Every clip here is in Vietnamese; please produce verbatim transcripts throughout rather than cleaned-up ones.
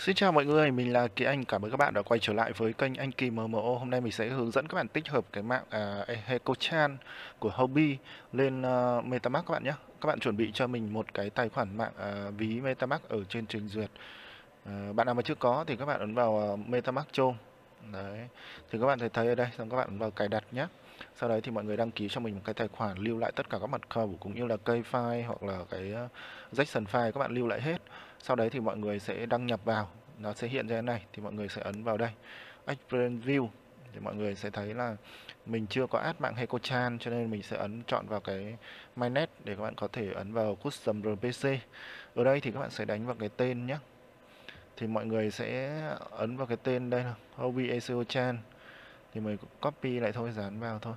Xin chào mọi người, mình là Kỳ Anh. Cảm ơn các bạn đã quay trở lại với kênh Anh Kỳ em em o. Hôm nay mình sẽ hướng dẫn các bạn tích hợp cái mạng à, Hekochan của Huobi lên à, MetaMask các bạn nhé. Các bạn chuẩn bị cho mình một cái tài khoản mạng à, ví MetaMask ở trên trình duyệt. À, bạn nào mà chưa có thì các bạn ấn vào à, MetaMask Chrome. Đấy. Thì các bạn thấy thấy ở đây, xong các bạn ấn vào cài đặt nhé. Sau đấy thì mọi người đăng ký cho mình một cái tài khoản, lưu lại tất cả các mật khẩu cũng như là cây file hoặc là cái uh, Jackson file, các bạn lưu lại hết. Sau đấy thì mọi người sẽ đăng nhập vào, nó sẽ hiện ra thế này, thì mọi người sẽ ấn vào đây Experience View, thì mọi người sẽ thấy là mình chưa có add mạng Hekochan, cho nên mình sẽ ấn chọn vào cái Mainnet để các bạn có thể ấn vào Custom rờ pê xê. Ở đây thì các bạn sẽ đánh vào cái tên nhé, thì mọi người sẽ ấn vào cái tên đây là Huobi Hekochan, thì mình copy lại thôi, dán vào thôi.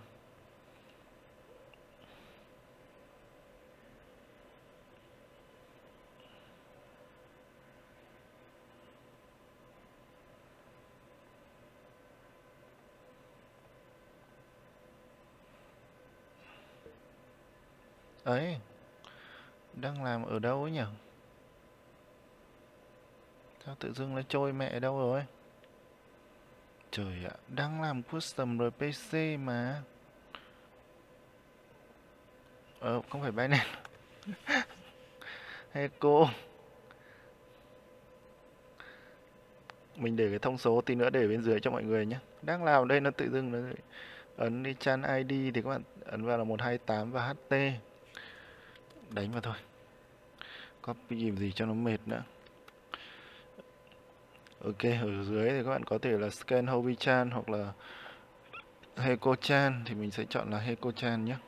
Ấy, đang làm ở đâu ấy nhỉ? Sao tự dưng nó trôi mẹ đâu rồi? Trời ạ, đang làm custom rờ pê xê mà. Ờ, không phải Binance. Heco. Mình để cái thông số tí nữa để bên dưới cho mọi người nhé. Đang làm đây nó tự dưng nó ấn đi chan i đê thì các bạn ấn vào là một hai tám và hát tê. Đánh vào thôi. Copy làm gì cho nó mệt nữa. Ok, ở dưới thì các bạn có thể là scan Huobi Chan hoặc là Hekochan, thì mình sẽ chọn là Hekochan nhé.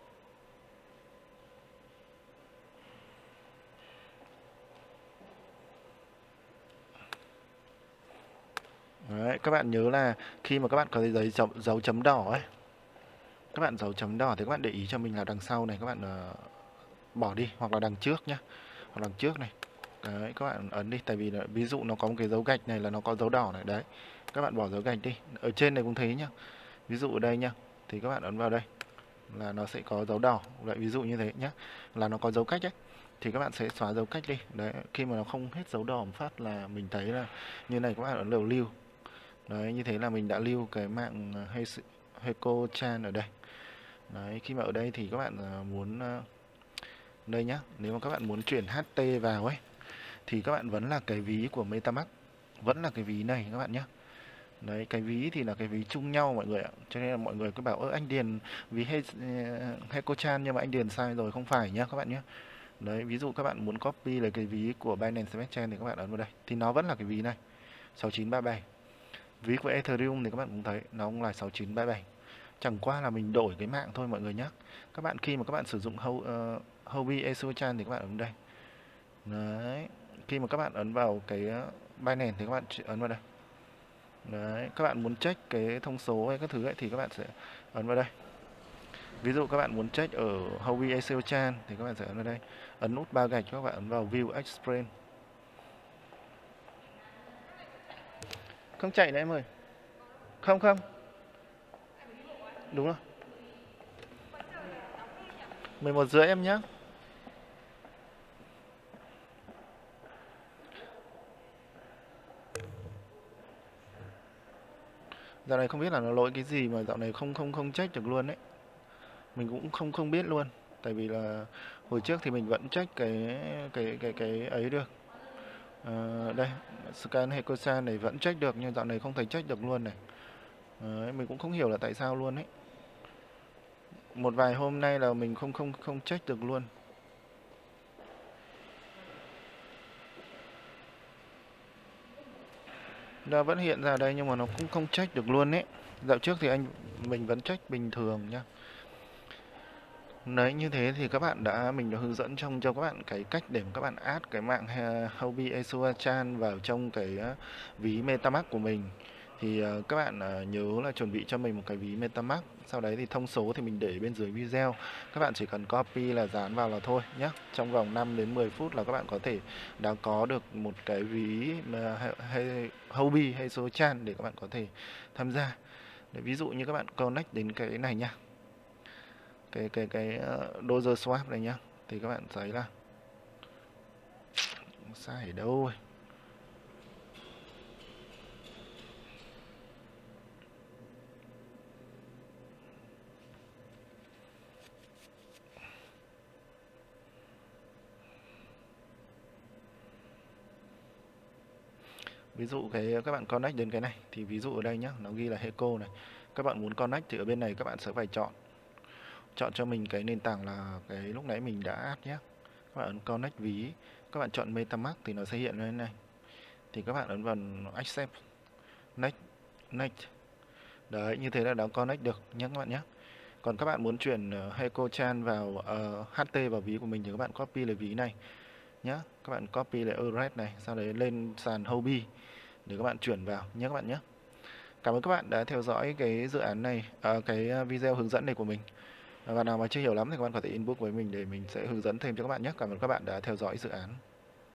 Đấy, các bạn nhớ là khi mà các bạn có cái giấy dấu, dấu chấm đỏ ấy, các bạn dấu chấm đỏ thì các bạn để ý cho mình là đằng sau này các bạn uh, bỏ đi, hoặc là đằng trước nhá, hoặc đằng trước này. Đấy, các bạn ấn đi, tại vì là, ví dụ nó có một cái dấu gạch này là nó có dấu đỏ này, đấy. Các bạn bỏ dấu gạch đi. Ở trên này cũng thế nhá. Ví dụ ở đây nhá, thì các bạn ấn vào đây là nó sẽ có dấu đỏ. Vậy ví dụ như thế nhá, là nó có dấu cách ấy. Thì các bạn sẽ xóa dấu cách đi. Đấy, khi mà nó không hết dấu đỏ một phát là mình thấy là như này, các bạn ấn đầu lưu. Đấy, như thế là mình đã lưu cái mạng Hekochan ở đây. Đấy, khi mà ở đây thì các bạn à, muốn à, đây nhá, nếu mà các bạn muốn chuyển hát tê vào ấy thì các bạn vẫn là cái ví của MetaMask, vẫn là cái ví này các bạn nhé. Đấy, cái ví thì là cái ví chung nhau mọi người ạ. Cho nên là mọi người cứ bảo ơ anh điền ví He, Hekochan nhưng mà anh điền sai rồi, không phải nhá các bạn nhé. Đấy, ví dụ các bạn muốn copy lấy cái ví của Binance Smart Chain thì các bạn ấn vào đây, thì nó vẫn là cái ví này sáu chín ba bảy. Ví của Ethereum thì các bạn cũng thấy nó cũng là sáu chín ba bảy. Chẳng qua là mình đổi cái mạng thôi mọi người nhé. Các bạn khi mà các bạn sử dụng Huobi Hekochan thì các bạn ấn đây. Đấy, khi mà các bạn ấn vào cái Binance thì các bạn ấn vào đây. Đấy, các bạn muốn check cái thông số hay các thứ ấy thì các bạn sẽ ấn vào đây. Ví dụ các bạn muốn check ở Huobi Hekochan thì các bạn sẽ ấn vào đây. Ấn nút ba gạch, các bạn ấn vào View Explain. Không chạy nữa em ơi. Không không. Đúng rồi. mười một rưỡi em nhé. Dạo này không biết là nó lỗi cái gì mà dạo này không không không check được luôn đấy. Mình cũng không không biết luôn. Tại vì là hồi trước thì mình vẫn check cái cái cái cái ấy được. À, đây, scan Hekochan này vẫn check được nhưng dạo này không thể check được luôn này. Đấy, mình cũng không hiểu là tại sao luôn ấy. Một vài hôm nay là mình không không không check được luôn. Nó vẫn hiện ra đây nhưng mà nó cũng không check được luôn ấy. Dạo trước thì anh mình vẫn check bình thường nhá. Đấy, như thế thì các bạn đã mình đã hướng dẫn trong cho các bạn cái cách để các bạn add cái mạng Huobi Hekochan vào trong cái ví MetaMask của mình. Thì uh, các bạn uh, nhớ là chuẩn bị cho mình một cái ví MetaMask. Sau đấy thì thông số thì mình để bên dưới video. Các bạn chỉ cần copy là dán vào là thôi nhé. Trong vòng năm đến mười phút là các bạn có thể đã có được một cái ví uh, Huobi Hekochan để các bạn có thể tham gia. Để ví dụ như các bạn connect đến cái này nha, cái cái cái uh, dozer swap này nhá, thì các bạn thấy là sai ở đâu rồi. Ví dụ cái các bạn connect đến cái này thì ví dụ ở đây nhá, nó ghi là Heco này. Các bạn muốn connect thì ở bên này các bạn sẽ phải chọn chọn cho mình cái nền tảng là cái lúc nãy mình đã add nhé. Các bạn ấn connect ví, các bạn chọn MetaMask thì nó sẽ hiện lên này. Thì các bạn ấn vào accept, next, next. Đấy, như thế là đã connect được nhé các bạn nhé. Còn các bạn muốn chuyển Heco Chan vào uh, hát tê vào ví của mình thì các bạn copy lại ví này nhé. Các bạn copy lại address này, sau đấy lên sàn Huobi để các bạn chuyển vào nhé các bạn nhé. Cảm ơn các bạn đã theo dõi cái dự án này, à, cái video hướng dẫn này của mình. Và nào mà chưa hiểu lắm thì các bạn có thể inbox với mình để mình sẽ hướng dẫn thêm cho các bạn nhé. Cảm ơn các bạn đã theo dõi dự án.